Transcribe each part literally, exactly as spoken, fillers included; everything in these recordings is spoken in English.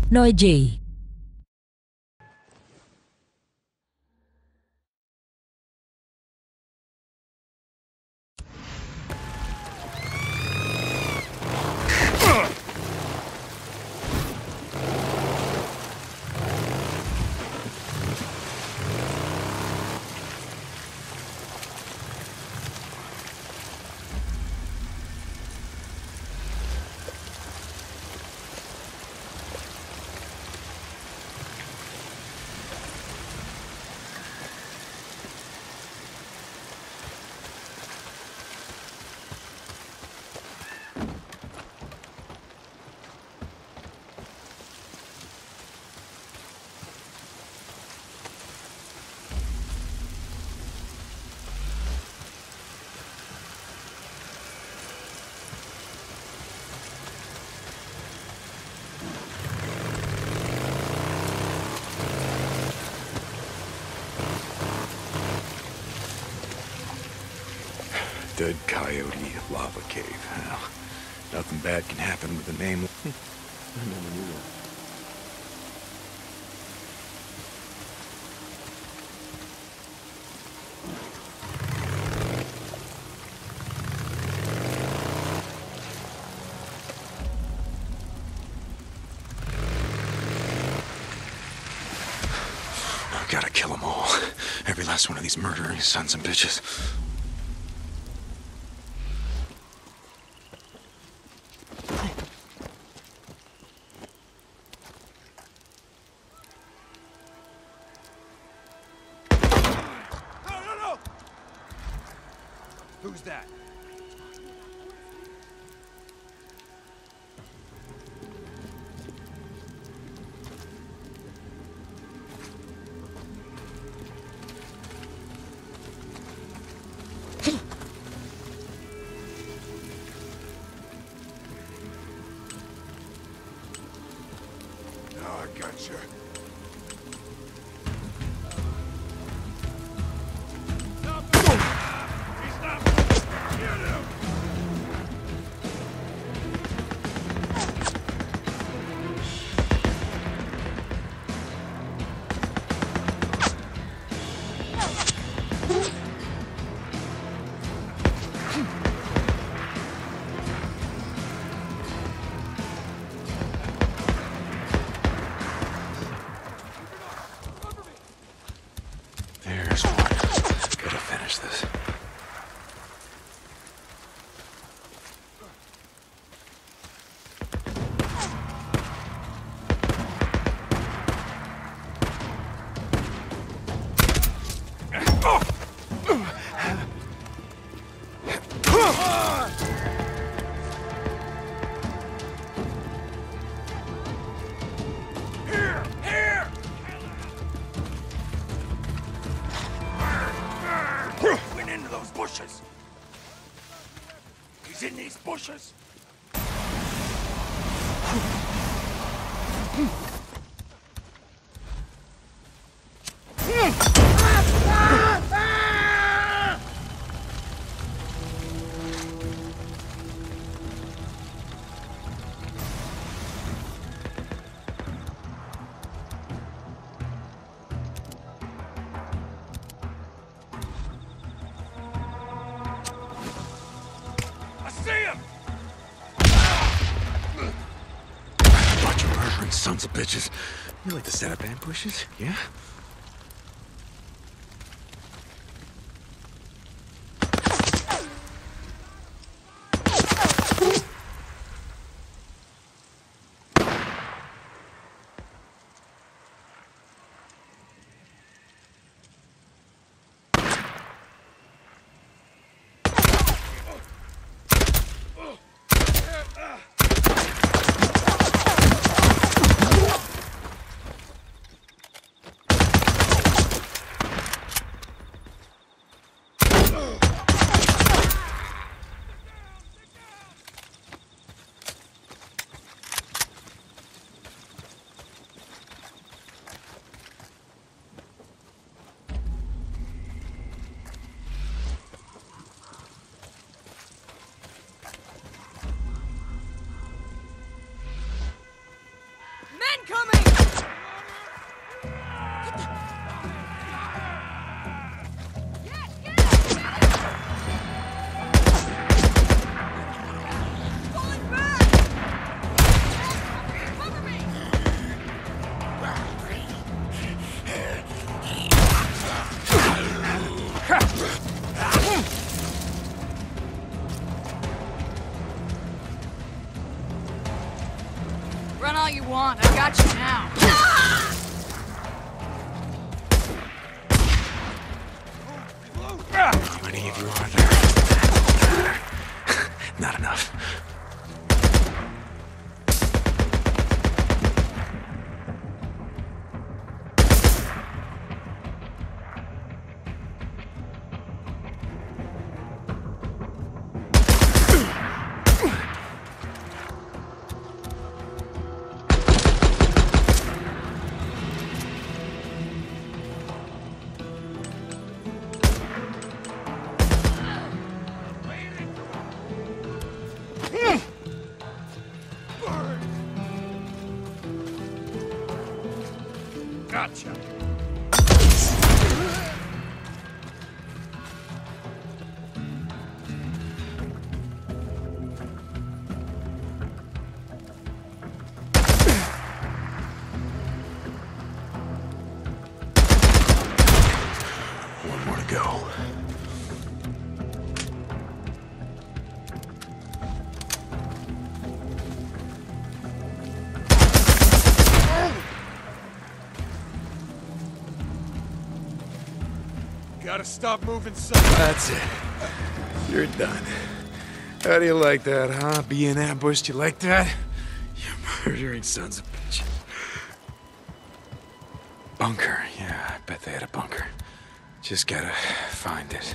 Noi J. Dead Coyote Lava Cave. Well, nothing bad can happen with a name. I never knew that. I gotta kill them all. Every last one of these murdering sons and bitches. Who's that? Oh, I gotcha. There's one. Gotta finish this. Here! Here! Went into those bushes. He's in these bushes. I see him. Bunch of murdering sons of bitches. You like to set up ambushes, yeah? Incoming! Yes, get it! Falling back! Cover me! Run all you want, I got you now. How many of you are there? Not enough. Gotcha. One more to go. Gotta stop moving, son. That's it. You're done. How do you like that, huh? Being ambushed, you like that? You murdering sons of bitches. Bunker. Yeah, I bet they had a bunker. Just gotta find it.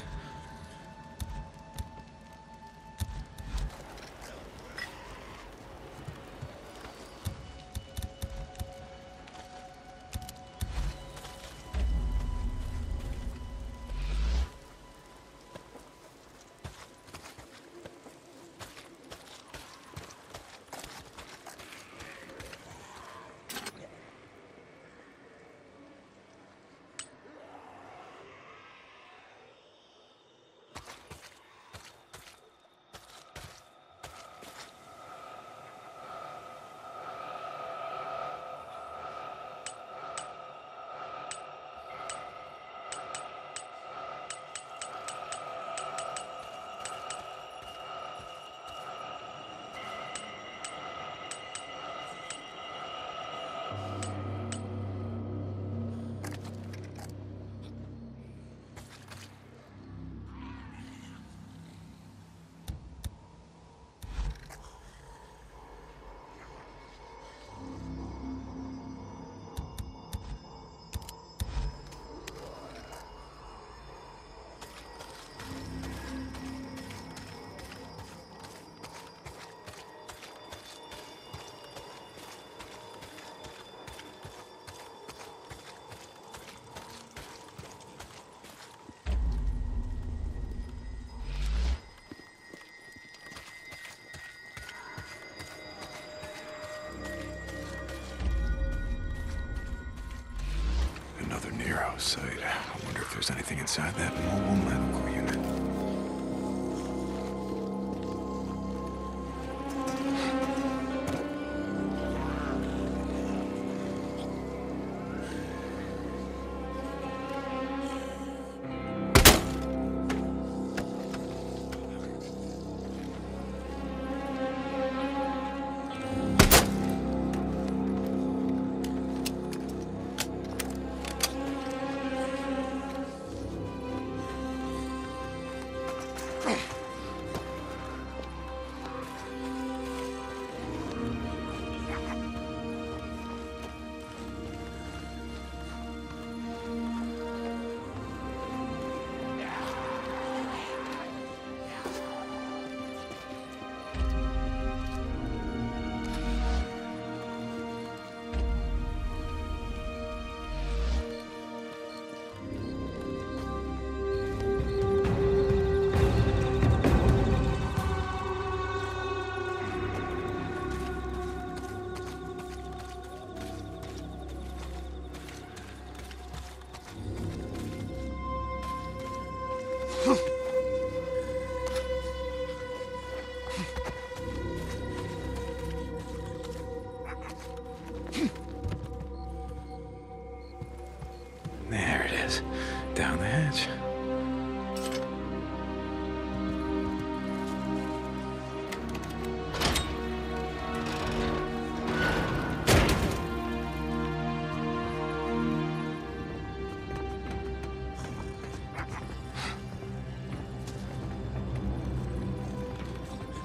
Another Nero site. I wonder if there's anything inside that mobile medical unit.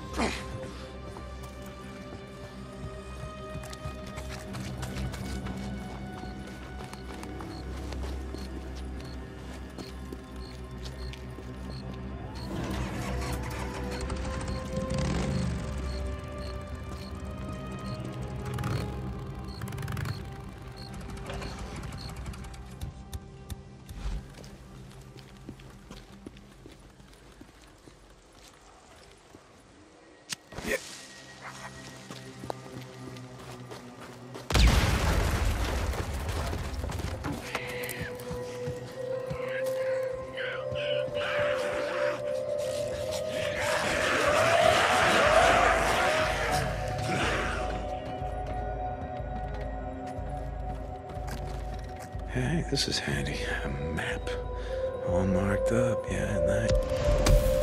Hey, this is handy. A map. All marked up, yeah, nice.